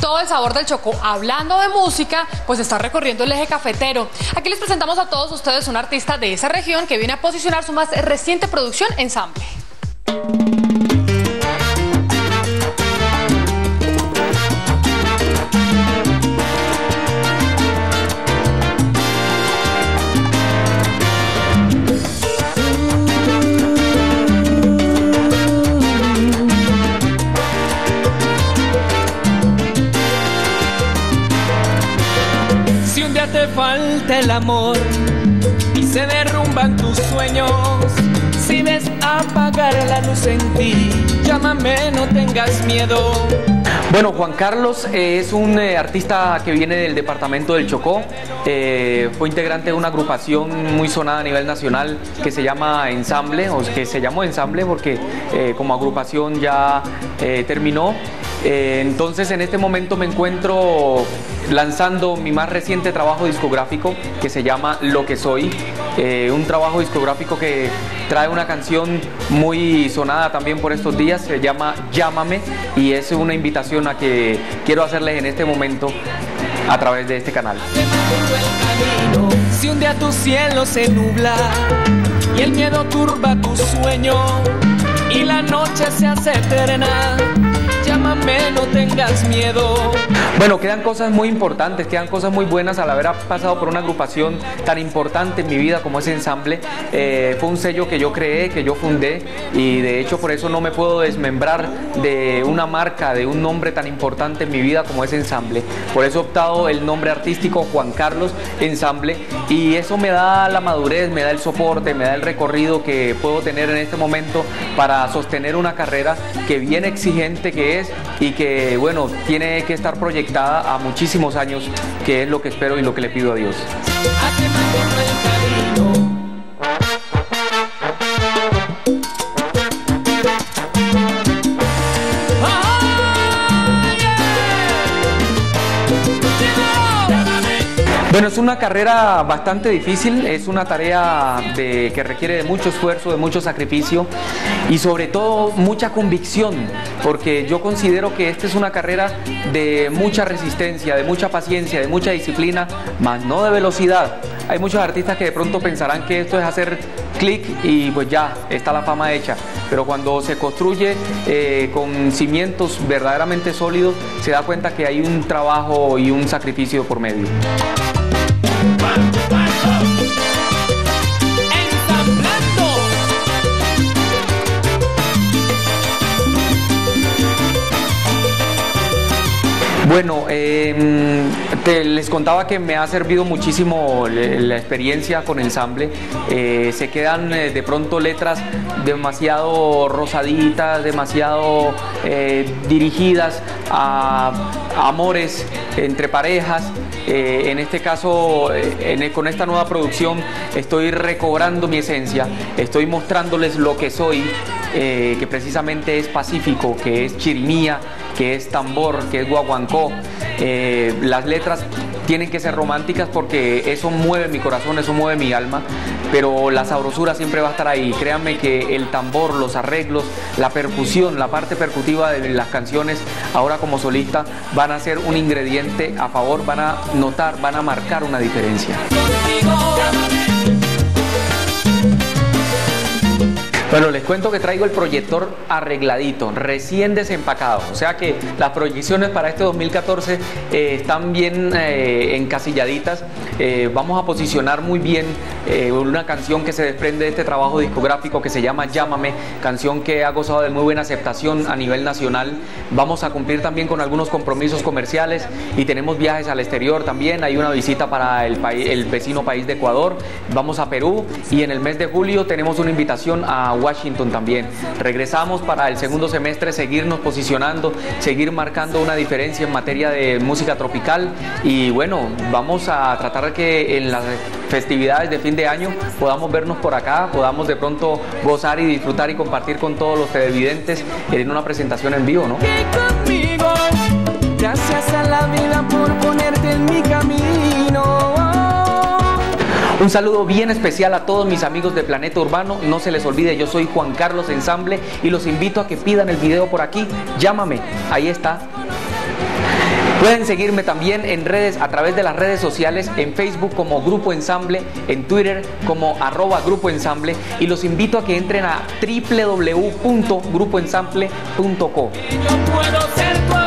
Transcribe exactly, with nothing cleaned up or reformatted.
todo el sabor del Chocó. Hablando de música, pues está recorriendo el eje cafetero. Aquí les presentamos a todos ustedes un artista de esa región que viene a posicionar su más reciente producción, Ensamble. Te falta el amor y se derrumban tus sueños. Si ves apagar la luz en ti, llámame, no tengas miedo. Bueno, Juan Carlos eh, es un eh, artista que viene del departamento del Chocó. Eh, fue integrante de una agrupación muy sonada a nivel nacional que se llama Ensamble, o que se llamó Ensamble porque eh, como agrupación ya eh, terminó. Eh, entonces en este momento me encuentro lanzando mi más reciente trabajo discográfico que se llama Lo que soy, eh, un trabajo discográfico que trae una canción muy sonada también por estos días, se llama Llámame, y es una invitación a que quiero hacerles en este momento a través de este canal. Si un día tu cielo se nubla y el miedo turba tu sueño y la noche se hace eterna, llámame, no tengas miedo. Bueno, quedan cosas muy importantes, quedan cosas muy buenas al haber pasado por una agrupación tan importante en mi vida como es Ensamble. Eh, fue un sello que yo creé, que yo fundé, y de hecho por eso no me puedo desmembrar de una marca, de un nombre tan importante en mi vida como es Ensamble. Por eso he optado el nombre artístico Juan Carlos Ensamble, y eso me da la madurez, me da el soporte, me da el recorrido que puedo tener en este momento para sostener una carrera que bien exigente que es y que, bueno, tiene que estar proyectada a muchísimos años, que es lo que espero y lo que le pido a Dios. Bueno, es una carrera bastante difícil, es una tarea de, que requiere de mucho esfuerzo, de mucho sacrificio y sobre todo mucha convicción, porque yo considero que esta es una carrera de mucha resistencia, de mucha paciencia, de mucha disciplina, más no de velocidad. Hay muchos artistas que de pronto pensarán que esto es hacer clic y pues ya está la fama hecha, pero cuando se construye eh, con cimientos verdaderamente sólidos, se da cuenta que hay un trabajo y un sacrificio por medio. Bueno, eh, te, les contaba que me ha servido muchísimo la experiencia con Ensamble. Eh, se quedan eh, de pronto letras demasiado rosaditas, demasiado eh, dirigidas a, a amores entre parejas. Eh, en este caso, eh, en, con esta nueva producción, estoy recobrando mi esencia, estoy mostrándoles lo que soy, eh, que precisamente es pacífico, que es chirimía, que es tambor, que es guaguancó. Eh, las letras tienen que ser románticas porque eso mueve mi corazón, eso mueve mi alma, pero la sabrosura siempre va a estar ahí. Créanme que el tambor, los arreglos, la percusión, la parte percutiva de las canciones, ahora como solista, van a ser un ingrediente a favor, van a notar, van a marcar una diferencia. Bueno, les cuento que traigo el proyector arregladito, recién desempacado, o sea que las proyecciones para este dos mil catorce eh, están bien eh, encasilladitas. Eh, vamos a posicionar muy bien eh, una canción que se desprende de este trabajo discográfico que se llama Llámame, canción que ha gozado de muy buena aceptación a nivel nacional. Vamos a cumplir también con algunos compromisos comerciales y tenemos viajes al exterior también. Hay una visita para el, país, el vecino país de Ecuador, vamos a Perú, y en el mes de julio tenemos una invitación a Washington también. Regresamos para el segundo semestre, seguirnos posicionando, seguir marcando una diferencia en materia de música tropical, y bueno, vamos a tratar de que en las festividades de fin de año podamos vernos por acá, podamos de pronto gozar y disfrutar y compartir con todos los televidentes en una presentación en vivo, ¿no? Conmigo, gracias a la vida por ponerte en mi camino. Un saludo bien especial a todos mis amigos de Planeta Urbano. No se les olvide, yo soy Juan Carlos Ensamble y los invito a que pidan el video por aquí. Llámame, ahí está. Pueden seguirme también en redes, a través de las redes sociales, en Facebook como Grupo Ensamble, en Twitter como arroba Grupo Ensamble, y los invito a que entren a w w w punto grupo ensamble punto co. Yo puedo ser tu